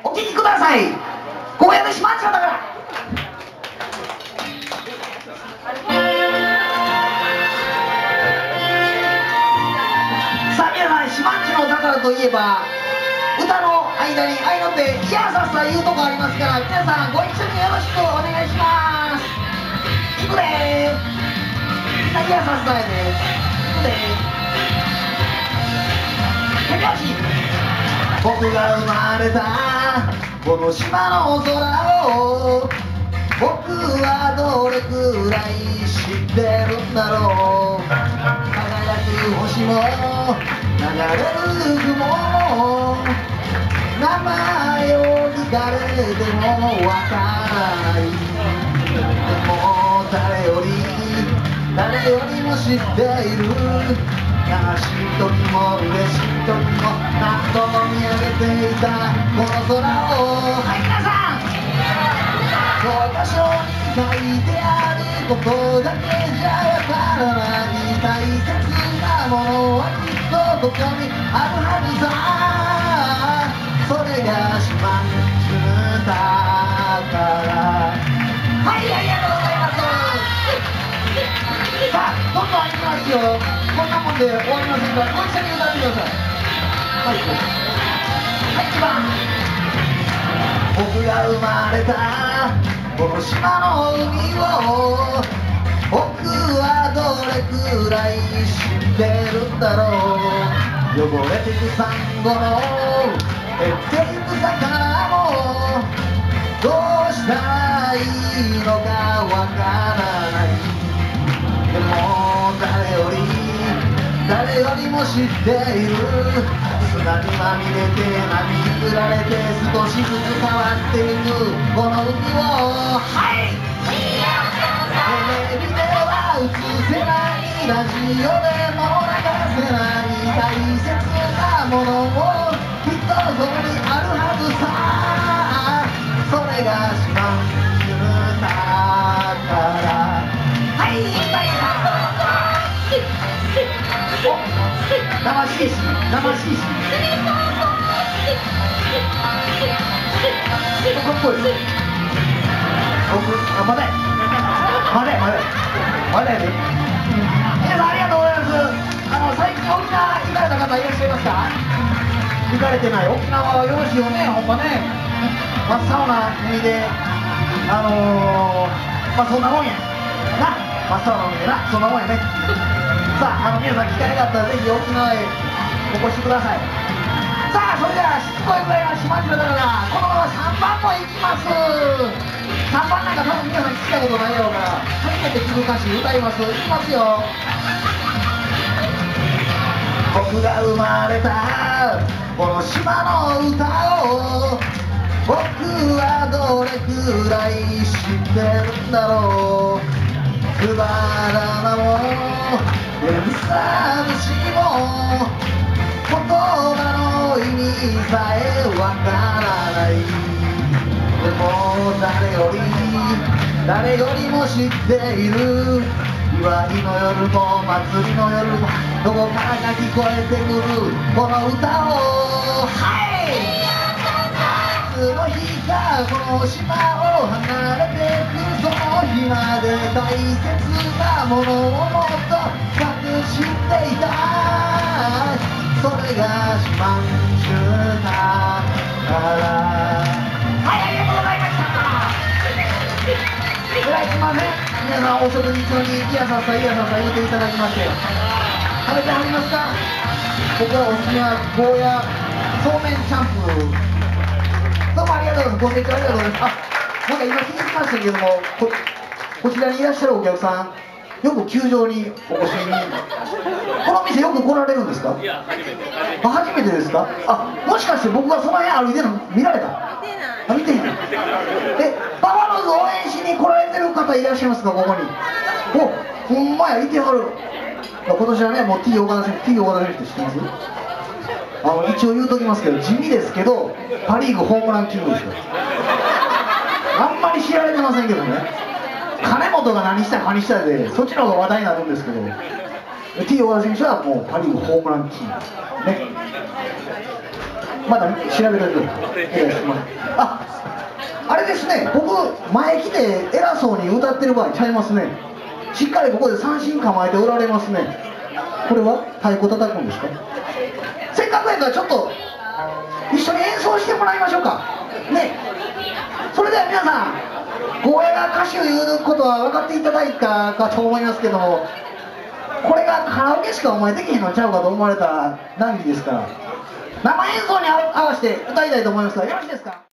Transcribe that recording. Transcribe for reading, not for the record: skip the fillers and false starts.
お聴きください。ゴーヤの島町だから。さあ皆さん、島町の宝といえば歌の間に合いの手「ヒヤササ」いうとこありますから、皆さんご一緒によろしくお願いします。いくでー。みんなヒヤササやで。いくでー。手拍子。僕が生まれたこの島の空を僕はどれくらい知ってるんだろう。輝く星も流れる雲も名前を聞かれてもわからない。でも誰よりも知っている。悲しい時も嬉しい時も何度も見上げていたこの空を、はい皆さん、教科書に書いてあることだけじゃわからない。大切なものはきっとここにあるはずさ。それが島津だから。はい、ありがとうございます。さあどんどんいきますよ。こんなもんで終わりませんから、ご一緒に歌ってください。はい、はい、1番。僕が生まれたこの島の海を僕はどれくらい知ってるんだろう。汚れてくサンゴも減っていく魚もどうしたらいいのかわからない。でも誰よりも知っている。砂にまみれて波に揺られて少しずつ変わっていくこの海を、はい、テレビでは映せない、ラジオでも流せない大切なものもきっとそこにあるはずさ。それが島津だから。はい、いっぱい生しいしかっこいい。僕まだやで。皆さんありがとうございます。最近沖縄行かれた方いらっしゃいますか？行かれてない。沖縄はよろしいよね、ほんまね。真っ青な海でそんなもんやな。真っ青な海でな、そんなもんやね。さあ、皆さん機会があったらぜひ沖縄へお越しください。さあ、それではしつこいぐらいの島津だからこのまま3番も行きます。3番なんか多分皆さん聞いたことないやろうから初めて聞く歌詞歌います。いきますよ。僕が生まれたこの島の歌を僕はどれくらい知ってるんだろう。くだらなも連鎖節も言葉の意味さえわからない。でも誰よりも知っている。祝いの夜も祭りの夜もどこからか聞こえてくるこの歌を、はい、夏の日がこの島を離れてくその日まで大切なものをもっと隠していたい。それが島津だから。はい、ありがとうございました。ではすいません、皆さんお食事中にいやさっさ言っていただきまして食べてはりますか？僕はお好きなゴーヤそうめんチャンプルー。どうもありがとうございます。ご清聴ありがとうございます。なんか今気づきましたけども、こちらにいらっしゃるお客さんよく球場にお越しにこの店よく来られるんですか？いや、初めてですか？もしかして僕がその辺歩いてるの見られた？見てへん。バファローズ応援しに来られてる方いらっしゃいますか？ここに。お、ほんまや、いてはる。今年はね、もう T 岡田選手って知ってます？一応言うときますけど、地味ですけどパ・リーグホームランキングですよ。あんまり知られてませんけどね。金本が何したかにしたでそっちの方が話題になるんですけど、 T 岡田選手はもうパ・リーグホームランキングね。 まだ調べといてください。あれですね、僕前来て偉そうに歌ってる場合ちゃいますね。しっかりここで三振構えておられますね。これは太鼓叩くんですか？せっかくやからちょっと一緒に演奏してもらいましょうかね。それでは皆さん、光栄が歌手いうことは分かっていただいたかと思いますけども、これがカラオケしかお前できへんのちゃうかと思われた難儀ですから、生演奏に合わせて歌いたいと思いますが、よろしいですか？